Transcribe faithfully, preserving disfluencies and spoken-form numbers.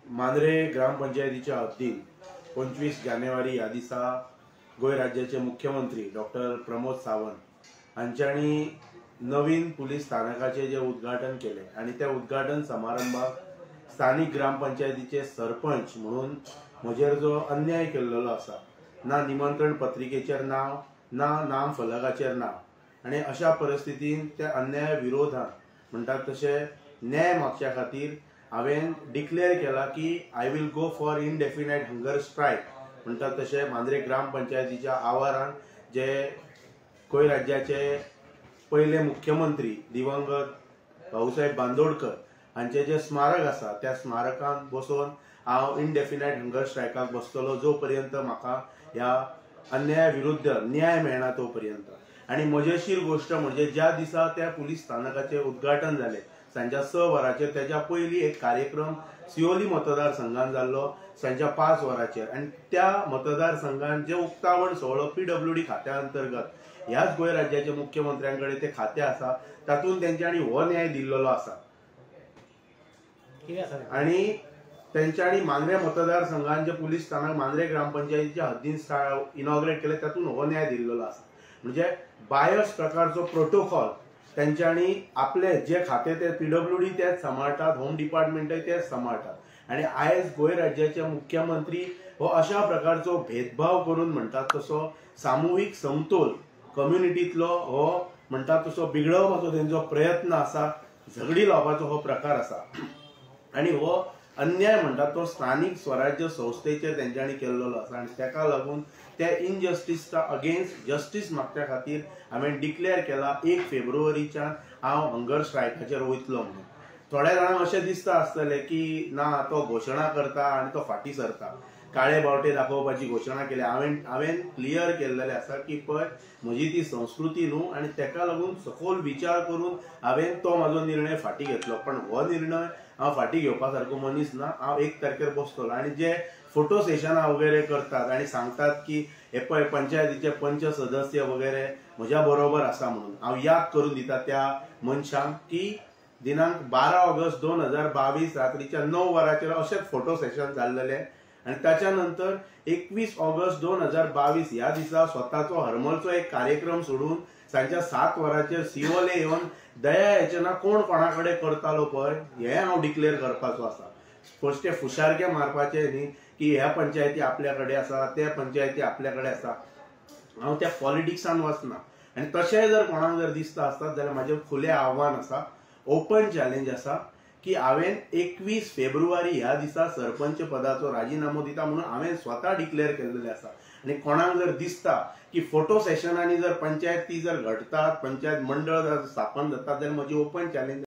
मांद्रे ग्रामपंचायतीच्या हद्दीन पंचवीस जानेवारी ह्या दिसा गोंय राज्याचे मुख्यमंत्री डॉक्टर प्रमोद सावंत हांच्यांनी नवीन पुलीस स्थानकाचे जे उद्घाटन केले आणि त्या उद्घाटन समारंभाक स्थानिक ग्रामपंचायतीचे सरपंच म्हणून म्हजेर जो अन्याय केल्लो आसा, ना निमंत्रण पत्रिकेचेर नाव ना नाम फलकाचेर नाव, आणि अशा परिस्थितीन त्या अन्याया विरोधात म्हणतात तसे न्याय मागच्या खातीर हांवें डिक्लेअर केला की I will go for indefinite hunger strike म्हणतात तसे मांद्रे ग्रामपंचायतीच्या आवारान जे गोंय राज्याचे पहिले मुख्यमंत्री दिवंगत भाऊसाहेब बांदोडकर हांचे जे स्मारक आसा त्या स्मारकांत बसून हांव इनडेफिनाइट हंगर स्ट्रायकाक बसतलो जो पर्यंत म्हाका ह्या अन्याया विरुद्ध न्याय मेळना तो पर्यंत। आणि मजेशीर गोष्ट म्हणजे ज्या दिसा त्या पुलीस स्थानकाचे उद्घाटन जाले सांच्या स वरांचेर त्याच्या पयलीं एक कार्यक्रम सिओली मतदारसंघात जाल्लो सांच्या पांच वरांचेर, आणि त्या मतदारसंघात जे उक्तावण सोहळो पीडब्ल्यूडी खात्या अंतर्गत ह्याच गोंय राज्याचे मुख्यमंत्र्यांकडे ते खातें आसा तातूंत तेंच्यांनी हो न्याय दिल्लो आसा। आणि तेंच्यांनी मांद्रे मतदारसंघात जे पुलीस स्थानक मांद्रे ग्रामपंचायतीच्या हद्दीन इनॉग्रेट केले तातूंत हो न्याय दिल्लो आसा। म्हणजे बायस प्रकारचो प्रोटोकॉल तेंच्यांनी आपले जे खाते ते पीडब्ल्यूडी तेच सांबाळटात, होम डिपार्टमेंटय तेच सांबाळटात, आणि आयज गोंय राज्याचे मुख्यमंत्री हो अशा प्रकारचो भेदभाव करून म्हणटात तसो सामुहीक समतोल कम्युनिटीतलो हो म्हणटात तसो बिगडोवपाचो तेंचो प्रयत्न आसा, झगडी लावपाचो हो प्रकार आसा। आणि हो अन्याय म्हणटा तो स्थानिक स्वराज्य संस्थेचेर तेंच्यांनी केल्लो आसा, आणि ताका लागून त्या इनजस्टिसचा अगेन्स्ट जस्टिस मागच्या खातीर हांवें डिक्लेअर केला एक फेब्रुवारीच्यान हांव हंगर स्ट्रायकाचेर वयतलो म्हणून। थोड्या जाणांक अशें दिसता आसतलें की ना तो घोशणा करता आनी तो फाटीं सरता, काळे बावटे दाखोवपाची घोशणा केल्या। हांवें हांवें क्लियर केल्लेलें आसा की पळय म्हजी ती संस्कृती न्हू, आणि ताका लागून सखोल विचार करून हांवें तो म्हाजो निर्णय फाटीं घेतलो। पण हो निर्णय हांव फाटीं घेवपा सारको मनीस ना। हांव एक तारखेर बसतलो, आणि जे फोटो सेशनां वगैरे करतात आणि सांगतात की हे पळय पंचायतीचे पंच सदस्य वगैरे म्हज्या बरोबर आसा म्हणून, हांव याद करून दिता त्या मनशांक की दिनांक बारा ऑगस्ट दोन हजार बावीस रात्रीच्या णव वरांचेर अशेंच फोटो सेशन जाल्लेलें, आणि त्याच्या नंतर एकवीस ऑगस्ट दोन हजार बावीस ह्या दिसा स्वताचो हरमलचो एक कार्यक्रम सोडून सांच्या सात वरांचेर सिओले येवन दया याचना कोण कोणा कडेन करतालो पळय हें हांव डिक्लेअर करपाचो आसा। फस्टे फुशारके मारपाचे न्ही की ह्या पंचायती आपल्या कडेन आसा, त्या पंचायती आपल्या कडेन आसा, हांव त्या पॉलिटिक्सान वचना। आणि तशें जर कोणाक जर दिसता आसतात जाल्यार म्हाजें खुलें आव्हान आसा, ओपन चॅलेंज आसा की हांवें एकवीस फेब्रुवारी ह्या दिसा सरपंच पदाचो राजिनामो दिता म्हणून हांवें स्वता डिक्लेअर केल्लेलें आसा। आणि कोणाक जर दिसता की फोटो सेशनांनी जर पंचायती जर घडतात, पंचायत मंडळ जर स्थापन जातात, जाल्यार म्हजी ओपन चॅलेंज